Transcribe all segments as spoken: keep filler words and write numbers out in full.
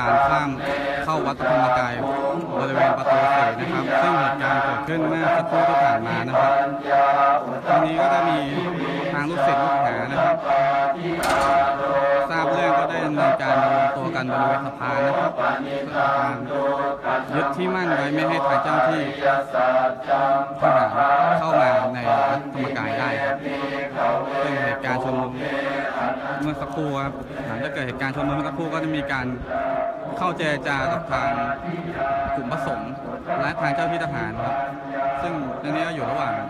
การข้ามเข้าวัดพระธรรมกายบริเวณประตูสี่นะครับซึ่งเหตุการณ์เกิดขึ้นเมื่อสักครู่ที่ผ่านมานะครับตรงนี้ก็ได้มีทางลูกศิษย์ลูกหานะครับทราบเรื่องก็ได้ดำเนินการรวมตัวกันบริเวณสะพานนะครับเพื่อการยึดที่มั่นไว้ไม่ให้ทางเจ้าที่ทหารเข้ามาในวัดธรรมกายได้ครับซึ่งเหตุการณ์ชุลมุนเมื่อสักครู่ครับหลังจากเกิดเหตุการณ์ชุลมุนเมื่อสักครู่ก็จะมีการเข้าเจรจากับทางกลุ่มพระสงฆ์และทางเจ้าที่ทหารครับซึ่งตอนนี้ก็อยู่ระหว่าง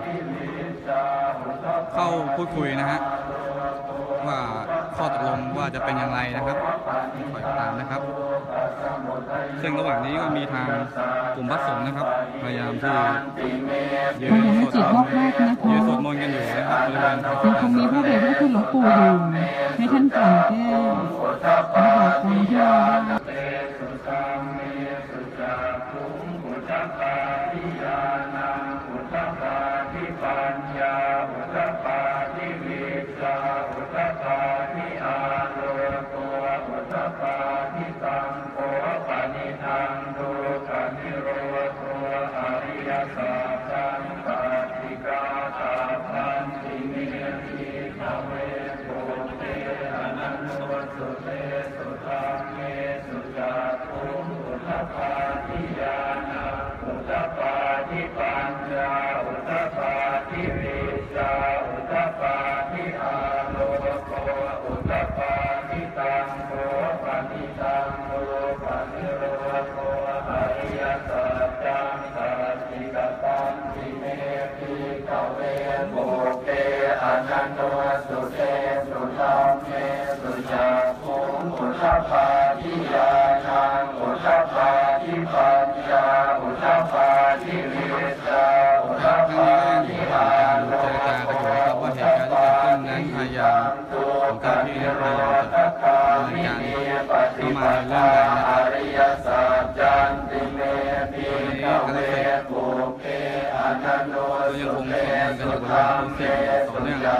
เข้าพูดคุยนะฮะว่าข้อตกลงว่าจะเป็นอย่างไรนะครับคอยติดตามนะครับซึ่งระหว่างนี้ก็มีทางกลุ่มพระสงฆ์นะครับพยายามที่ยืนสวดมนต์ยืนสวดมนต์กันอยู่นะครับบริเวณยังคงมีพระเดชพระคุณหลวงปู่อยู่ให้ท่านกลั่นแก้วและบอกความเชื่อว่าของการที่พยายามจะดำเนินการเข้ามาในเรื่องใดนะครับตอนนี้คณะเสด็จก็ยังคงสวดมนต์กันอยู่บนรถตู้ต่อเนื่อง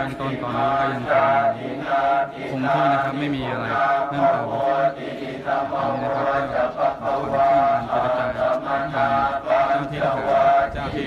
บื้องต้นตอนนี้ก็ยังคงที่นะครับไม่มีอะไรเพิ่มเติมนี้นะครับก็ขอให้ที่การเจรจาทางเจ้าหน้าที่ทหารเจ้าหน้าที่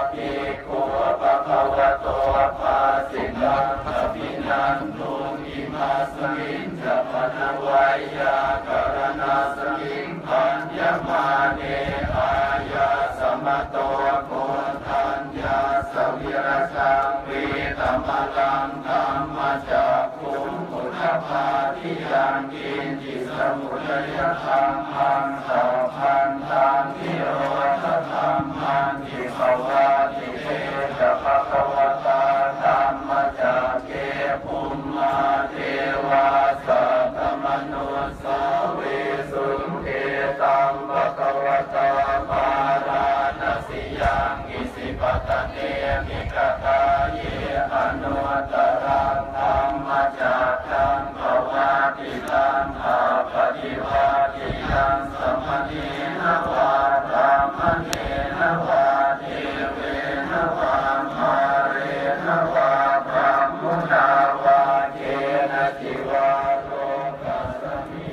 สินวัดพัสดุนาสมนุอิมาสมิงจะปัจวัยยาการณาสมิงพันยมาเนอายาสมโตโกทัญญาสวิรชังวีตมลังธรรมจักขุงพุทธภาทิยังกินจิสมุทยธรรมพันสัพพันธังทิโรธธรรมพันทิภวะทิเตจะภควตาธรรมจักเกภูมิมาเทวาสัตตมนุสาเวสุเทตังภควตาปาราณสิยังอิสิปตเนมิกตาเยอนุตตรังธรรมจักขังภวะติตังอาปฏิวาทิยังสัมมเนนะวะธรรมเนนะวะเทเวนะวะมาเรนะวะพระมุนาวะเกนะจิวะโลกัสสมิ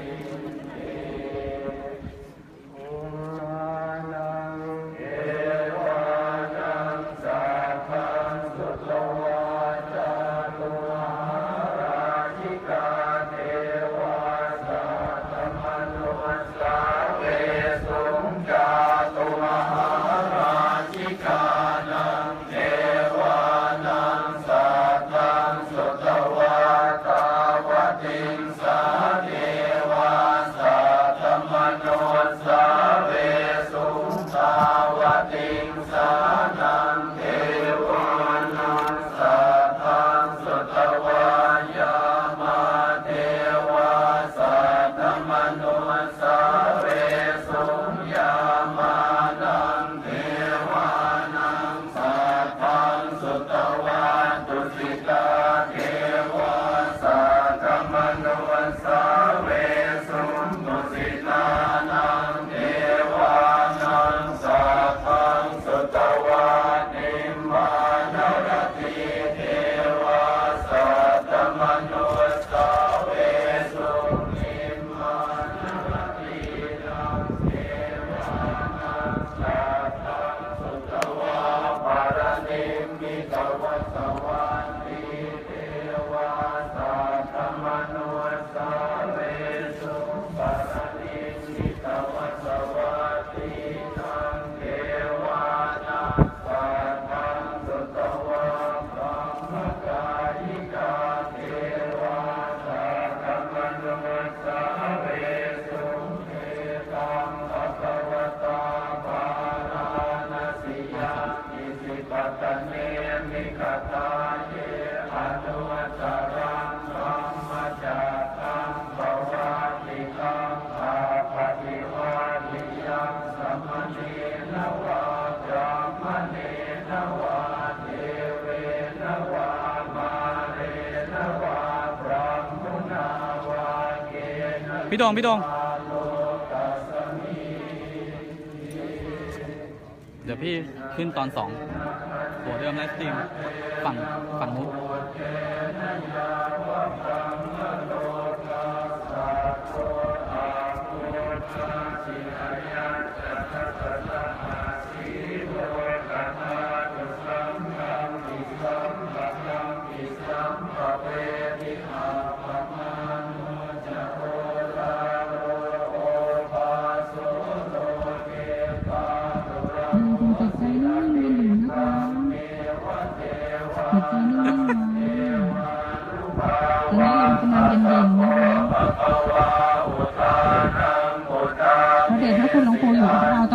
อุมานังเอวานังสัพพังสุตวาจาตุมหาราชิกาเทวาสัตตมนุสาเวสุงจาตุมหาราชิกานังเทวานังสัตตังสุตวาตาวติงสาเทวาสัตตมนุสาเวสุงตาวติงสานังเทวานังสัตตังสุตวายามาเทวาสัตตมนุสาเวสุงยามานังเทวานังสัตตังสุตวาตุสิตาเทวาสัตตมนุสาเวสุงตุสิตานังเทวานังสัตตังสุตวานิมมานรติเทวาสัตตมนุสาเวสุงนิมมานรตินังเทวานังสัตตังสุตวาปารณิมิตวัสสวันติเทวาสัตตมนุสาเวสุงปารณิมิตวัสสวันตินังเทวานังสัตตังสุตวาพรหมกายิกาเทวาสัตตมนุสาเวสุงเทตังภควตาปาราณสิยังอิสิปตเนมิกตาเยอนุตตรังธรรมจักขังภวะติตังอาปฏิวาทิยังสัมมเนนะวะพระมเนนะวะเทเวนะวะมาเรนะวะพระมุนาวะเกนะพี่ดงพี่ดงเดี๋ยวพี่ขึ้นตอนสองหัวเดิมไลฟ์สตรีมฝั่งฝั่งนู้นจิตใจนิ่งๆกันอยู่นะคะจิตใจนิ่งๆไว้ตอนนี้ลมกำลังเย็นๆนะคะพระเดชพระคุณหลวงปู่อยู่กับเรา